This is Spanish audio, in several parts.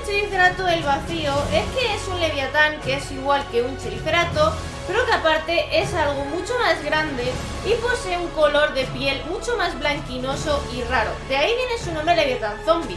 el Chelicerato del vacío es que es un leviatán que es igual que un Chelicerato, pero que aparte es algo mucho más grande y posee un color de piel mucho más blanquinoso y raro. De ahí viene su nombre, Leviatán Zombie.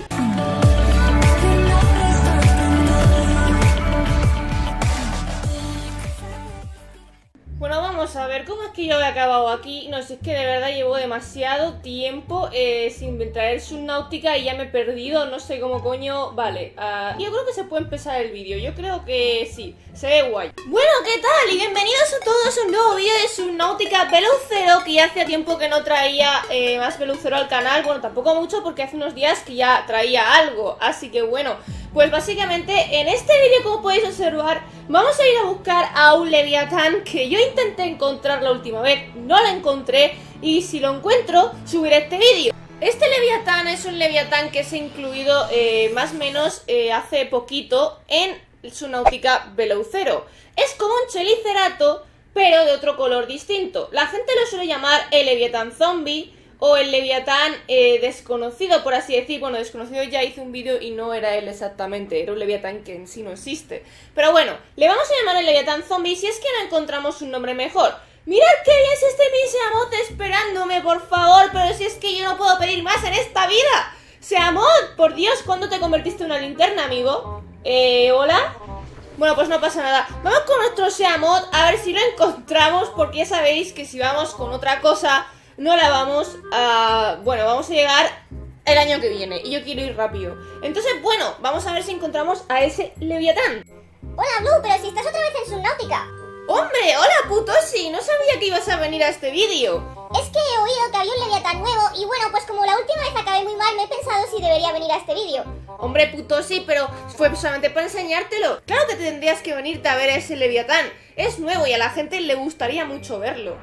Bueno, vamos a ver, ¿cómo es que yo he acabado aquí? No, si es que de verdad llevo demasiado tiempo sin traer Subnautica y ya me he perdido, no sé cómo coño... Vale, yo creo que se puede empezar el vídeo, yo creo que sí, se ve guay. Bueno, ¿qué tal? Y bienvenidos a todos a un nuevo vídeo de Subnautica Velucero, que ya hacía tiempo que no traía más Velucero al canal. Bueno, tampoco mucho porque hace unos días que ya traía algo, así que bueno... Pues básicamente en este vídeo, como podéis observar, vamos a ir a buscar a un leviatán que yo intenté encontrar la última vez, no lo encontré y si lo encuentro subiré este vídeo. Este leviatán es un leviatán que se ha incluido más o menos hace poquito en Subnautica Velucero. Es como un Chelicerato pero de otro color distinto. La gente lo suele llamar el leviatán zombie o el leviatán desconocido, por así decir. Bueno, desconocido ya hice un vídeo y no era él exactamente, era un leviatán que en sí no existe. Pero bueno, le vamos a llamar el leviatán zombie si es que no encontramos un nombre mejor. Mirad qué bien es este Seamod esperándome, por favor, pero si es que yo no puedo pedir más en esta vida. Seamod, por Dios, ¿cuándo te convertiste en una linterna, amigo? ¿Hola? Bueno, pues no pasa nada. Vamos con nuestro Seamod a ver si lo encontramos, porque ya sabéis que si vamos con otra cosa... no la vamos a... Bueno, vamos a llegar el año que viene y yo quiero ir rápido. Entonces, bueno, vamos a ver si encontramos a ese leviatán. Hola, Blue, pero si estás otra vez en Subnautica. ¡Hombre! ¡Hola, Putosi! No sabía que ibas a venir a este vídeo. Es que he oído que había un leviatán nuevo y bueno, pues como la última vez acabé muy mal, me he pensado si debería venir a este vídeo. Hombre, Putosi, pero fue solamente para enseñártelo. Claro que tendrías que venirte a ver a ese leviatán. Es nuevo y a la gente le gustaría mucho verlo.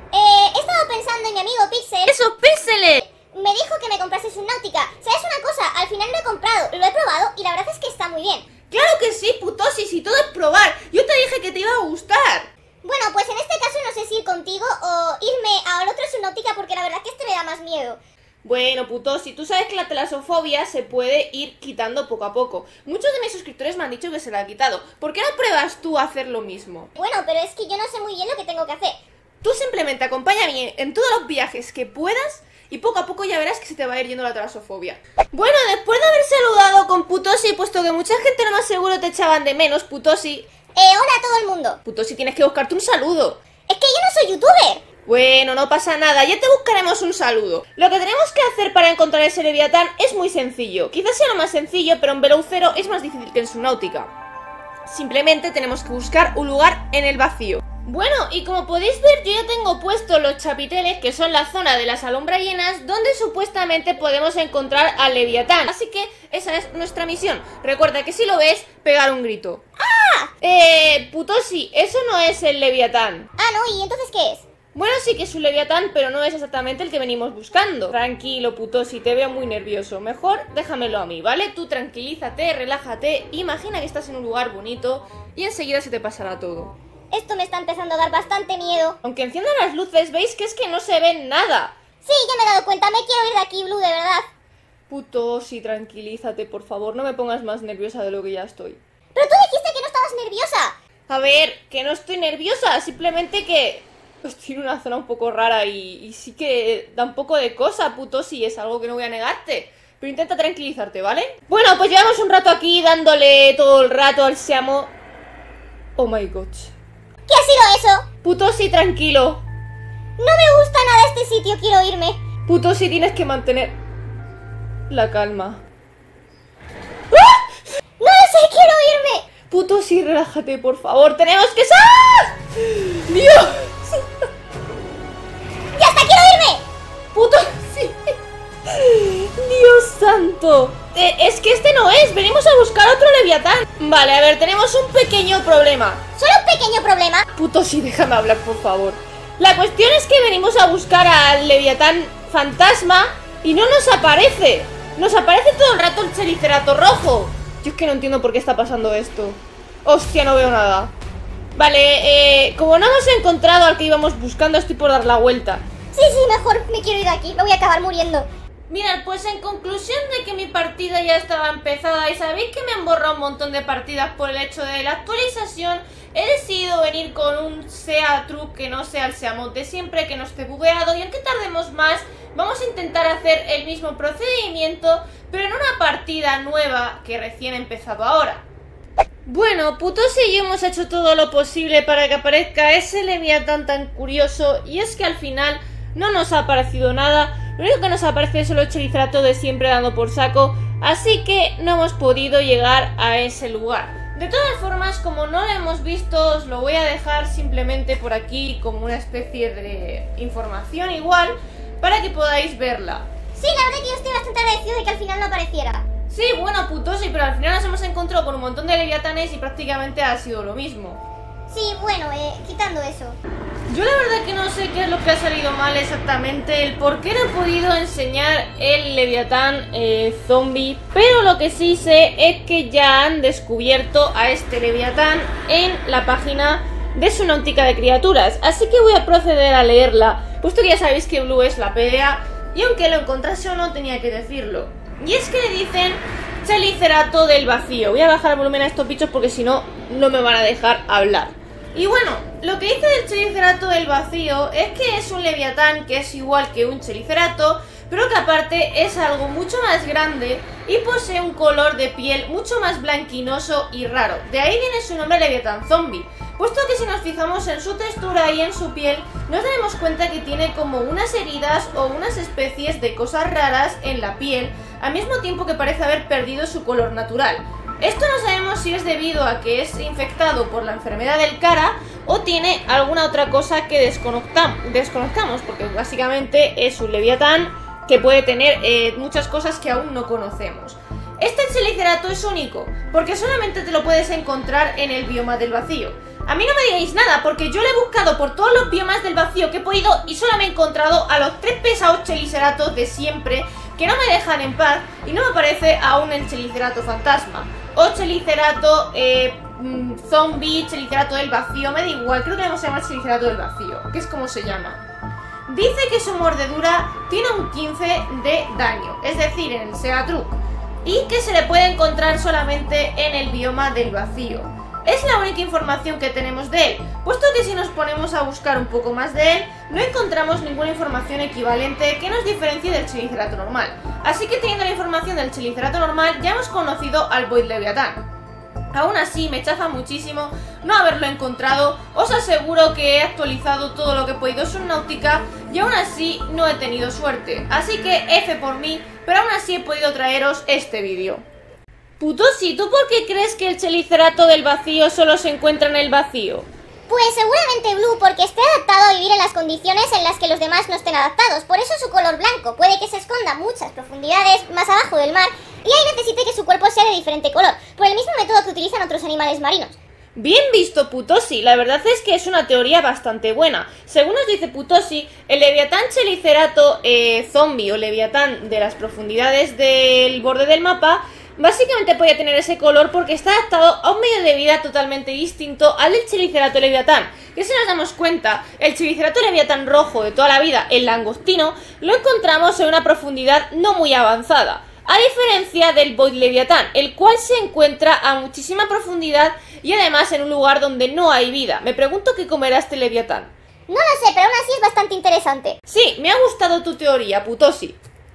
He estado pensando en mi amigo Pixel. ¡Esos píxeles! Me dijo que me comprase Subnautica. ¿Sabes una cosa? Al final lo he comprado, lo he probado y la verdad es que está muy bien. ¡Claro que sí, Putosi! Si todo es probar. Yo te dije que te iba a gustar. Bueno, pues en este caso no sé si ir contigo o irme al otro Subnautica porque la verdad que este me da más miedo. Bueno, Putosi, tú sabes que la talasofobia se puede ir quitando poco a poco. Muchos de mis suscriptores me han dicho que se la ha quitado. ¿Por qué no pruebas tú a hacer lo mismo? Bueno, pero es que yo no sé muy bien lo que tengo que hacer. Tú simplemente acompáñame en todos los viajes que puedas y poco a poco ya verás que se te va a ir yendo la talasofobia. Bueno, después de haber saludado con Putosi, puesto que mucha gente lo más seguro te echaban de menos, Putosi... Hola a todo el mundo. Putosi, tienes que buscarte un saludo. Es que yo no soy youtuber. Bueno, no pasa nada, ya te buscaremos un saludo. Lo que tenemos que hacer para encontrar ese leviatán es muy sencillo. Quizás sea lo más sencillo, pero en Velucero es más difícil que en Subnautica. Simplemente tenemos que buscar un lugar en el vacío. Bueno, y como podéis ver, yo ya tengo puestos los chapiteles, que son la zona de las alumbrallenas, donde supuestamente podemos encontrar al leviatán. Así que esa es nuestra misión. Recuerda que si lo ves, pegar un grito. ¡Ah! Putosi, eso no es el leviatán. Ah, no, ¿y entonces qué es? Bueno, sí que es un leviatán, pero no es exactamente el que venimos buscando. Tranquilo, Putosi, te veo muy nervioso. Mejor déjamelo a mí, ¿vale? Tú tranquilízate, relájate, imagina que estás en un lugar bonito y enseguida se te pasará todo. Esto me está empezando a dar bastante miedo. Aunque enciendan las luces, veis que es que no se ve nada. Sí, ya me he dado cuenta, me quiero ir de aquí, Blue, de verdad. Putosi, tranquilízate, por favor, no me pongas más nerviosa de lo que ya estoy. Pero tú dijiste que no estabas nerviosa. A ver, que no estoy nerviosa, simplemente que estoy en una zona un poco rara y sí que da un poco de cosa, Putosi, es algo que no voy a negarte. Pero intenta tranquilizarte, ¿vale? Bueno, pues llevamos un rato aquí dándole todo el rato al Seamod. Oh my god. ¿Qué ha sido eso? Putosi, tranquilo. No me gusta nada este sitio, quiero irme. Putosi, tienes que mantener la calma. No lo sé, quiero irme. Putosi, relájate, por favor. Tenemos que salir. ¡Dios! ¡Ya está, quiero irme! Putosi. ¡Dios santo! Es que este no es. Venimos a buscar otro leviatán. Vale, a ver, tenemos un pequeño problema. ¿Solo un pequeño problema? Putosi, déjame hablar, por favor. La cuestión es que venimos a buscar al leviatán fantasma y no nos aparece. Nos aparece todo el rato el Chelicerato rojo. Yo es que no entiendo por qué está pasando esto. Hostia, no veo nada. Vale, como no hemos encontrado al que íbamos buscando, estoy por dar la vuelta. Sí, mejor me quiero ir de aquí, me voy a acabar muriendo. Mirad, pues en conclusión de que mi partida ya estaba empezada y sabéis que me han borrado un montón de partidas por el hecho de la actualización, he decidido venir con un SEA Truck que no sea el SEA Mod de siempre, que no esté bugueado, y aunque tardemos más, vamos a intentar hacer el mismo procedimiento, pero en una partida nueva que recién he empezado ahora. Bueno, Putosi y yo hemos hecho todo lo posible para que aparezca ese Leviatán tan curioso, y es que al final no nos ha aparecido nada. Lo único que nos aparece es solo el Cheliceratops de siempre dando por saco, así que no hemos podido llegar a ese lugar. De todas formas, como no lo hemos visto, os lo voy a dejar simplemente por aquí como una especie de información igual, para que podáis verla. Sí, la verdad que yo estoy bastante agradecido de que al final no apareciera. Sí, bueno, Putosi, pero al final nos hemos encontrado con un montón de leviatanes y prácticamente ha sido lo mismo. Sí, bueno, quitando eso. Yo la verdad que no sé qué es lo que ha salido mal exactamente, el por qué no he podido enseñar el Leviatán zombie, pero lo que sí sé es que ya han descubierto a este Leviatán en la página de Subnautica de Criaturas, así que voy a proceder a leerla, puesto que ya sabéis que Blue es la PDA, y aunque lo encontrase o no tenía que decirlo. Y es que le dicen Cheliceratops del vacío. Voy a bajar el volumen a estos bichos porque si no, no me van a dejar hablar. Y bueno, lo que dice del Cheliceratops del vacío es que es un leviatán que es igual que un Cheliceratops, pero que aparte es algo mucho más grande y posee un color de piel mucho más blanquinoso y raro. De ahí viene su nombre Leviatán Zombie, puesto que si nos fijamos en su textura y en su piel, nos daremos cuenta que tiene como unas heridas o unas especies de cosas raras en la piel, al mismo tiempo que parece haber perdido su color natural. Esto no sabemos si es debido a que es infectado por la enfermedad del Cara o tiene alguna otra cosa que desconozcamos, porque básicamente es un leviatán que puede tener muchas cosas que aún no conocemos. Este Cheliceratops es único, porque solamente te lo puedes encontrar en el bioma del vacío. A mí no me digáis nada, porque yo lo he buscado por todos los biomas del vacío que he podido y solo me he encontrado a los 3 pesados Cheliceratops de siempre, que no me dejan en paz, y no me aparece aún el Cheliceratops fantasma o Cheliceratops zombie, Cheliceratops del vacío, me da igual, creo que le vamos a llamar Cheliceratops del vacío, que es como se llama. Dice que su mordedura tiene un 15 de daño, es decir, en el SEA Truck, y que se le puede encontrar solamente en el bioma del vacío. Es la única información que tenemos de él, puesto que si nos ponemos a buscar un poco más de él, no encontramos ninguna información equivalente que nos diferencie del Cheliceratops normal. Así que teniendo la información del Cheliceratops normal, ya hemos conocido al Void Leviatán. Aún así, me chafa muchísimo no haberlo encontrado, os aseguro que he actualizado todo lo que he podido en Subnautica y aún así no he tenido suerte. Así que F por mí, pero aún así he podido traeros este vídeo. Putosi, ¿tú por qué crees que el Cheliceratops del vacío solo se encuentra en el vacío? Pues seguramente Blue, porque esté adaptado a vivir en las condiciones en las que los demás no estén adaptados. Por eso su color blanco puede que se esconda a muchas profundidades más abajo del mar y ahí necesite que su cuerpo sea de diferente color, por el mismo método que utilizan otros animales marinos. Bien visto, Putosi, la verdad es que es una teoría bastante buena. Según nos dice Putosi, el Leviatán Cheliceratops zombie o Leviatán de las profundidades del borde del mapa básicamente podía tener ese color porque está adaptado a un medio de vida totalmente distinto al del Cheliceratops Leviatán. Que si nos damos cuenta, el Cheliceratops Leviatán rojo de toda la vida, el langostino, lo encontramos en una profundidad no muy avanzada, a diferencia del Void Leviatán, el cual se encuentra a muchísima profundidad y además en un lugar donde no hay vida. Me pregunto qué comerá este Leviatán. No lo sé, pero aún así es bastante interesante. Sí, me ha gustado tu teoría, Putosi.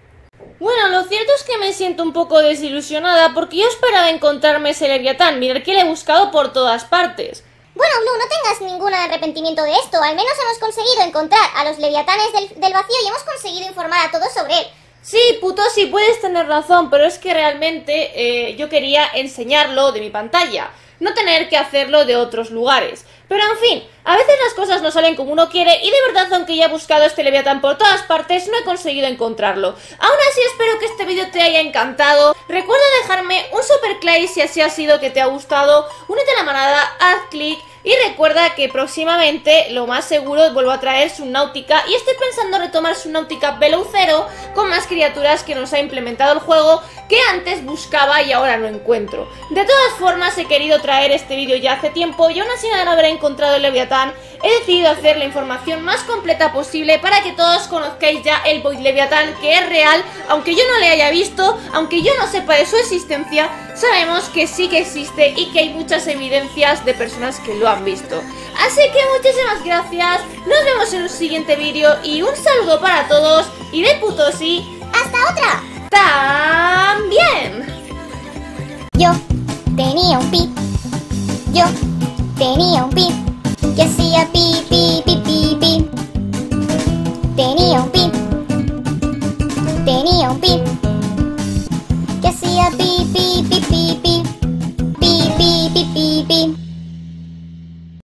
Bueno, lo cierto es que me siento un poco desilusionada porque yo esperaba encontrarme ese Leviatán. Mirad que le he buscado por todas partes. Bueno, Blue, no tengas ningún arrepentimiento de esto. Al menos hemos conseguido encontrar a los leviatanes del vacío y hemos conseguido informar a todos sobre él. Sí, Putosi, puedes tener razón, pero es que realmente yo quería enseñarlo de mi pantalla, no tener que hacerlo de otros lugares. Pero en fin, a veces las cosas no salen como uno quiere y de verdad, aunque ya he buscado este Leviatán por todas partes, no he conseguido encontrarlo. Aún así espero que este vídeo te haya encantado. Recuerda dejarme un super like si así ha sido que te ha gustado. Únete a la manada, haz clic, Y recuerda que próximamente, lo más seguro, vuelvo a traer Subnautica y estoy pensando retomar Subnautica Below Zero con más criaturas que nos ha implementado el juego, que antes buscaba y ahora no encuentro. De todas formas, he querido traer este vídeo ya hace tiempo y aún así de no haber encontrado el Leviatán, he decidido hacer la información más completa posible para que todos conozcáis ya el Void Leviatán, que es real. Aunque yo no le haya visto, aunque yo no sepa de su existencia, sabemos que sí que existe y que hay muchas evidencias de personas que lo han visto. Así que muchísimas gracias, nos vemos en un siguiente vídeo y un saludo para todos y de puto sí, ¡hasta otra! ¡También! Yo tenía un pi. Yo tenía un pi. Que hacía pi, pi, pi, pi, pi. Tenía un pi. Tenía un pi. Que hacía pi, pi, pi, pi, pi. Pi, pi, pi, pi, pi.